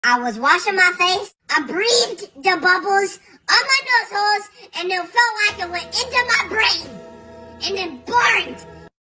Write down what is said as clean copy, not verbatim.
I was washing my face, I breathed the bubbles on my nose holes, and it felt like it went into my brain, and it burned.